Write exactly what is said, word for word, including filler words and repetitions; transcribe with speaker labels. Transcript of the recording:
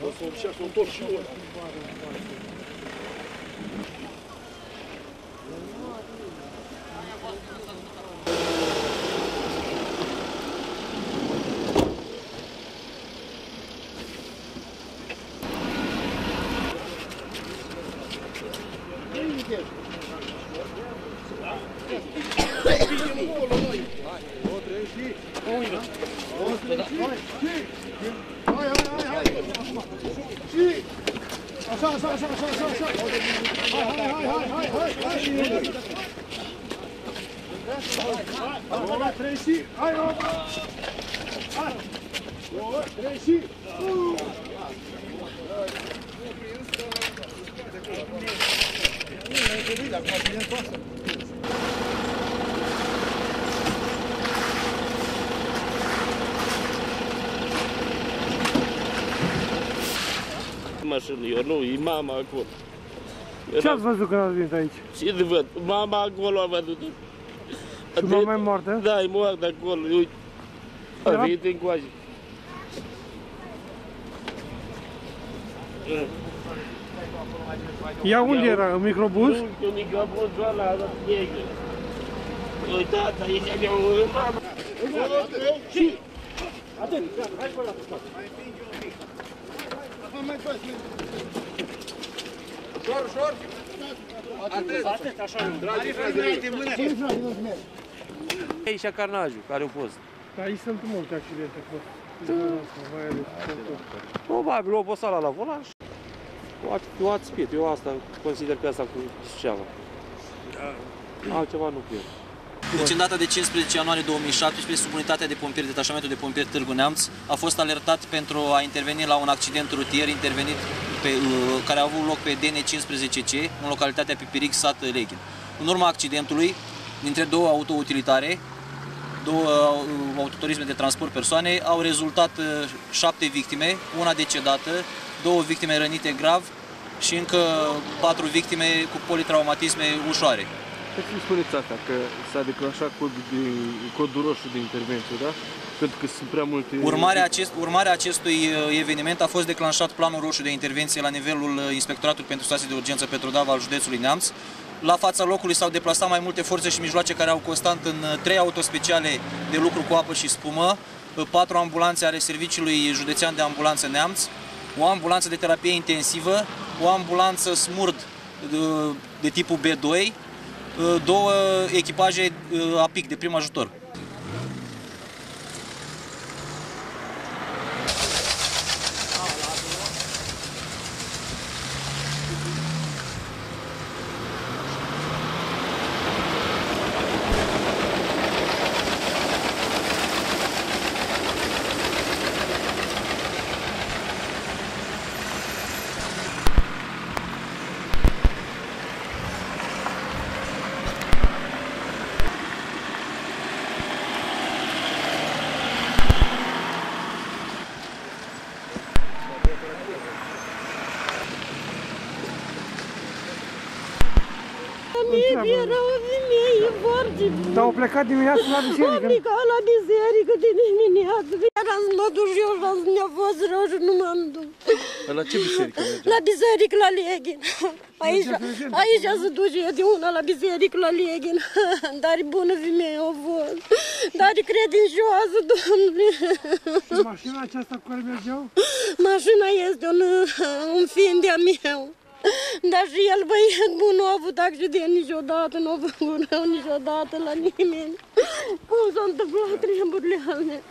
Speaker 1: O să încerc să-l tot și eu. Așa, așa, așa, așa, așa, așa. Hai, hai, hai, hai, hai, hai, hai. Două, trei și, hai, hai. Două, trei și.
Speaker 2: Mașină, eu nu, e mama acolo.
Speaker 3: Ce ați văzut când ați venit aici?
Speaker 2: Ce de văd? Mama acolo a văzut.
Speaker 3: Și mama e moartă?
Speaker 2: Da, e moartă acolo, uite. A venit încoace.
Speaker 3: Ea unde era? În microbuz?
Speaker 2: Nu, în microbuz, doar la negru. Uitați, aici avea o mamă.
Speaker 1: Și... Atent, hai pe ăla pe spate. Mai împinge un pic. Hai mai pas. Ușor, ușor. Atent, atent, așa. Dragi, frate, mâine. Ce frate, nu-ți merg?
Speaker 4: Aici carnajul, care au fost.
Speaker 3: Aici sunt multe accidente cu
Speaker 4: Probabil o bosala la volan și o ați spiet. Eu asta consider că asta cu Suceava. Altceva nu cred.
Speaker 5: Deci în data de cincisprezece ianuarie două mii șaptesprezece, subunitatea de pompieri, detașamentul de pompieri Târgu Neamț, a fost alertat pentru a interveni la un accident rutier intervenit pe, care a avut loc pe D N cincisprezece C, în localitatea Pipiric, sat Leghin. În urma accidentului, dintre două autoutilitare, două autoturisme de transport persoane, au rezultat șapte victime, una decedată, două victime rănite grav și încă patru victime cu politraumatisme ușoare.
Speaker 4: Să-mi spuneți asta, că s-a declanșat codul, de, codul roșu de intervenție, da? Pentru că sunt prea multe...
Speaker 5: Urmarea, acest, urmarea acestui eveniment a fost declanșat planul roșu de intervenție la nivelul Inspectoratului pentru Situații de Urgență Petrodav al județului Neamț. La fața locului s-au deplasat mai multe forțe și mijloace care au constat în trei autospeciale de lucru cu apă și spumă, patru ambulanțe ale Serviciului Județean de Ambulanță Neamț, o ambulanță de terapie intensivă, o ambulanță SMURD de, de tipul B doi, două echipaje A P I C de prim ajutor.
Speaker 6: Mie era o femeie foarte bună.
Speaker 3: Dar au plecat dimineața la biserică?
Speaker 6: Am plecat la biserică de dimineață. Eram să mă duc și eu și mi-a fost rău și nu m-am dus.
Speaker 4: La ce biserică mergeam?
Speaker 6: La biserică la Leghin. Aici, aici se duce de una la biserică la Leghin. Dar e bună femeie o fost. Dar e credincioasă, Domnule.
Speaker 3: Și mașina aceasta cu care mergeau?
Speaker 6: Mașina este un, un fiind de-a meu. Dar și el, băiat bun, nu a avut accident niciodată, nu a făcut rău niciodată la nimeni. Cum s-au întâmplat treburile alea?